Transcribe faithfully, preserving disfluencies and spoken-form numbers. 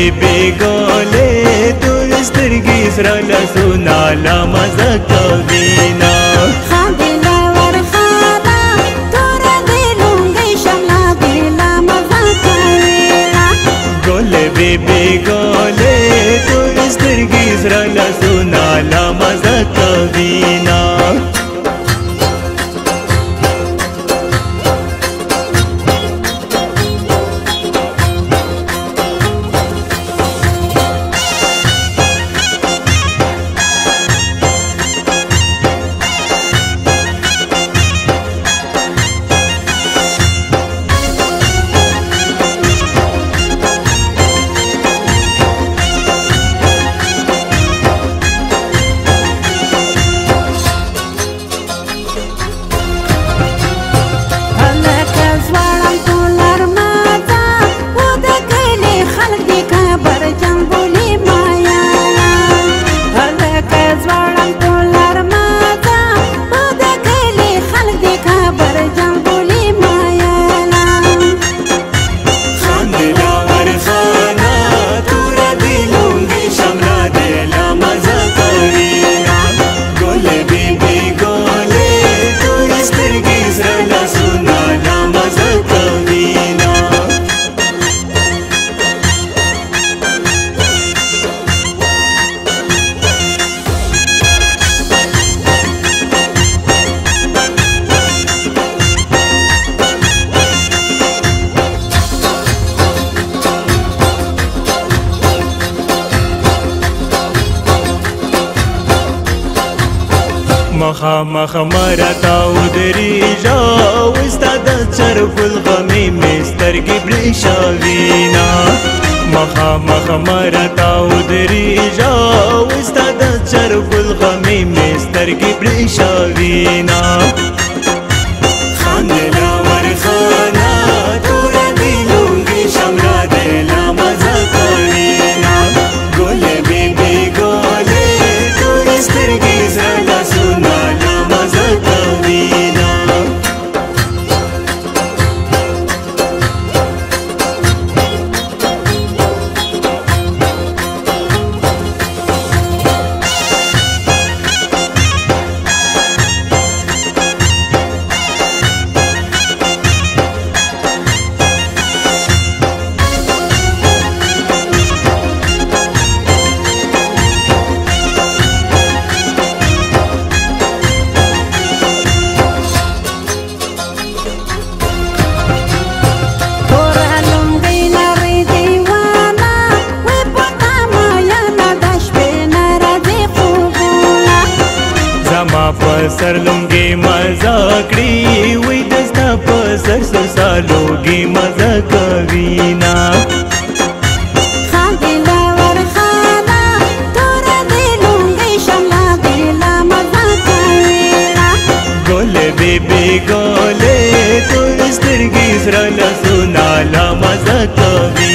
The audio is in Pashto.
بیبی ګولې تور سترګې سره لاسونه لا مزه کوینه بیبی ګولې تور سترګې سره لاسونه لا مزه کوینه مخا مخا مرتا ودریجا وستا د چرګل غمې مسترګې برېښاوینا مخا مخا مرتا ودریجا وستا د چرګل غمې مسترګې برېښاوینا خاندلا ورخانا تور دی لونګي شمرا دې لا مزه کوینا ګولې بیبي ګولې تور سترګې سره لاسونه سر لونګي مزه کړی وې دستا په سر سالوګي مزه کوینا خاندلا ورخانا تور دې لونګي شملا دې لا مزه کوینا ګولې بیبي ګولې تور سترګې سره لاسونه لا مزه کوي